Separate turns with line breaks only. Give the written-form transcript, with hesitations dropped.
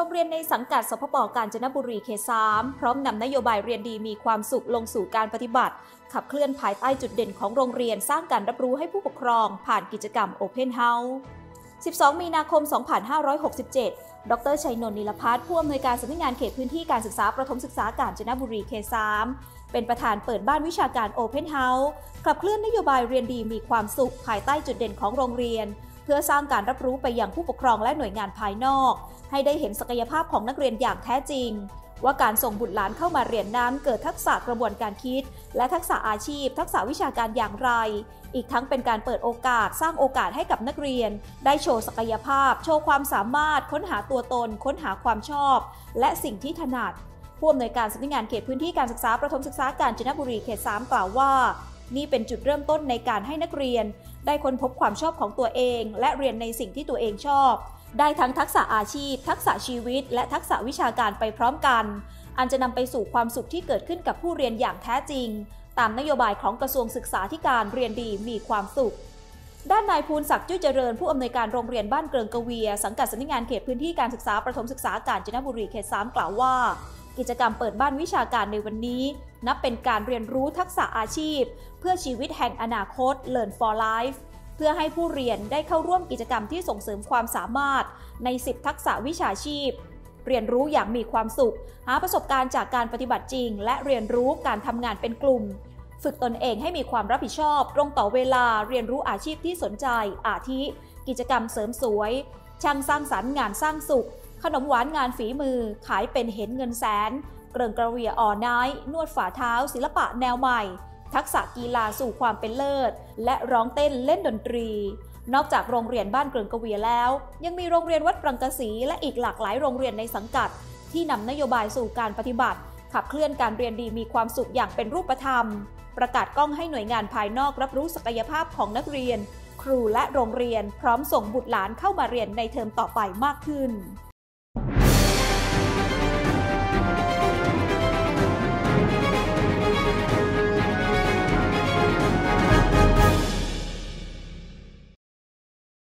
รงเรียนในสังกัดสพป.กาญจนบุรีเขต 3 พร้อมนำนโยบายเรียนดีมีความสุขลงสู่การปฏิบัติขับเคลื่อนภายใต้จุดเด่นของโรงเรียนสร้างการรับรู้ให้ผู้ปกครองผ่านกิจกรรม Open House 12 มีนาคม 2567 ดร.ชัยนนท์ นิลภัทร ผู้อำนวยการสำนักงานเขตพื้นที่การศึกษาประถมศึกษากาญจนบุรีเขต 3 เป็นประธานเปิดบ้านวิชาการ Open House ขับเคลื่อนนโยบายเรียนดีมีความสุขภายใต้จุดเด่นของโรงเรียนเพื่อสร้างการรับรู้ไปยังผู้ปกครองและหน่วยงานภายนอกให้ได้เห็นศักยภาพของนักเรียนอย่างแท้จริงว่าการส่งบุตรหลานเข้ามาเรียนนั้นเกิดทักษะกระบวนการคิดและทักษะอาชีพทักษะวิชาการอย่างไรอีกทั้งเป็นการเปิดโอกาสสร้างโอกาสให้กับนักเรียนได้โชว์ศักยภาพโชว์ความสามารถค้นหาตัวตนค้นหาความชอบและสิ่งที่ถนัดผู้อำนวยการสำนักงานเขตพื้นที่การศึกษาประถมศึกษากาญจนบุรีเขต 3 กล่าวว่านี่เป็นจุดเริ่มต้นในการให้นักเรียนได้ค้นพบความชอบของตัวเองและเรียนในสิ่งที่ตัวเองชอบได้ทั้งทักษะอาชีพทักษะชีวิตและทักษะวิชาการไปพร้อมกันอันจะนำไปสู่ความสุขที่เกิดขึ้นกับผู้เรียนอย่างแท้จริงตามนโยบายของกระทรวงศึกษาธิการเรียนดีมีความสุขด้านนายภูลศักดิ์จุ้ยเจริญผู้อำนวยการโรงเรียนบ้านเกริงกเวียสังกัดสำนักงานเขตพื้นที่การศึกษาประถมศึกษากาญจนบุรีเขต 3 กล่าวว่ากิจกรรมเปิดบ้านวิชาการในวันนี้นับเป็นการเรียนรู้ทักษะอาชีพเพื่อชีวิตแห่งอนาคต Learn for Life เพื่อให้ผู้เรียนได้เข้าร่วมกิจกรรมที่ส่งเสริมความสามารถใน10ทักษะวิชาชีพเรียนรู้อย่างมีความสุขหาประสบการณ์จากการปฏิบัติจริงและเรียนรู้การทำงานเป็นกลุ่มฝึกตนเองให้มีความรับผิดชอบตรงต่อเวลาเรียนรู้อาชีพที่สนใจอาทิกิจกรรมเสริมสวยช่างสร้างสรรค์งานสร้างสุขขนมหวานงานฝีมือขายเป็นเห็นเงินแสนเกริงกระเวียอ่อน้ายนวดฝ่าเท้าศิลปะแนวใหม่ทักษะกีฬาสู่ความเป็นเลิศและร้องเต้นเล่นดนตรีนอกจากโรงเรียนบ้านเกริงกระเวียแล้วยังมีโรงเรียนวัดปรังกสีและอีกหลากหลายโรงเรียนในสังกัดที่นำนโยบายสู่การปฏิบัติขับเคลื่อนการเรียนดีมีความสุขอย่างเป็นรูปธรรมประกาศกล้องให้หน่วยงานภายนอกรับรู้ศักยภาพของนักเรียนครูและโรงเรียนพร้อมส่งบุตรหลานเข้ามาเรียนในเทอมต่อไปมากขึ้น